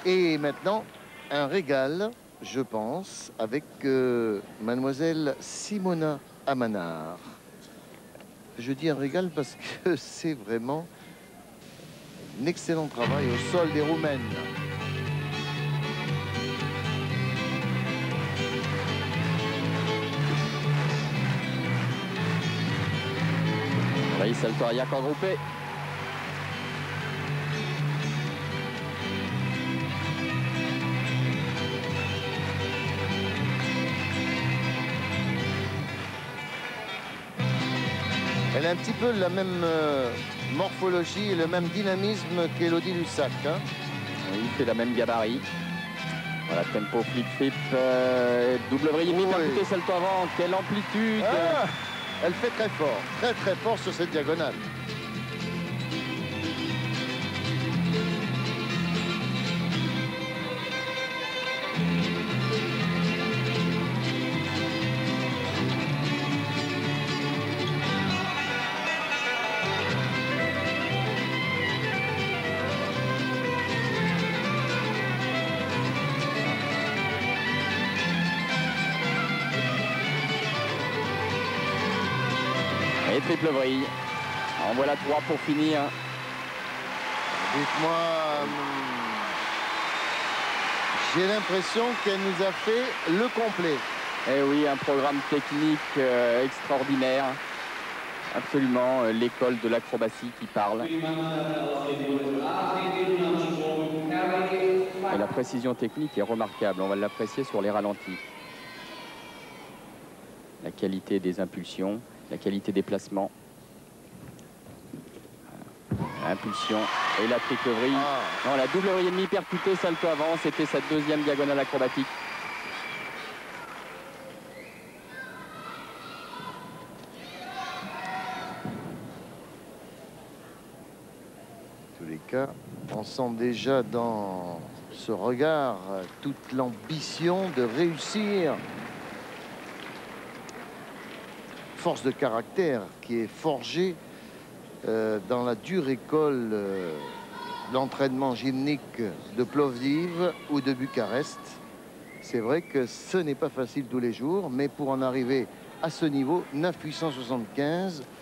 Et maintenant, un régal, je pense, avec mademoiselle Simona Amanard. Je dis un régal parce que c'est vraiment un excellent travail au sol des Roumaines. Oui, salto arrière regroupé. Elle a un petit peu la même morphologie et le même dynamisme qu'Élodie Lussac. Hein. Oui, il fait la même gabarit. Voilà, tempo flip-flip, double vrille, mi-percuté, salto avant. Quelle amplitude! Ah, elle fait très fort sur cette diagonale. Et triple vrille. En voilà 3 pour finir. Dites-moi, j'ai l'impression qu'elle nous a fait le complet. Eh oui, un programme technique extraordinaire. Absolument, l'école de l'acrobatie qui parle. Et la précision technique est remarquable. On va l'apprécier sur les ralentis. La qualité des impulsions, la qualité des placements. Impulsion et la triple vrille. Non, la double vrille et demi percutée, salto avant. C'était sa deuxième diagonale acrobatique. En tous les cas, on sent déjà dans ce regard toute l'ambition de réussir. Force de caractère qui est forgée dans la dure école d'entraînement gymnique de Plovdiv ou de Bucarest. C'est vrai que ce n'est pas facile tous les jours, mais pour en arriver à ce niveau, 9,875,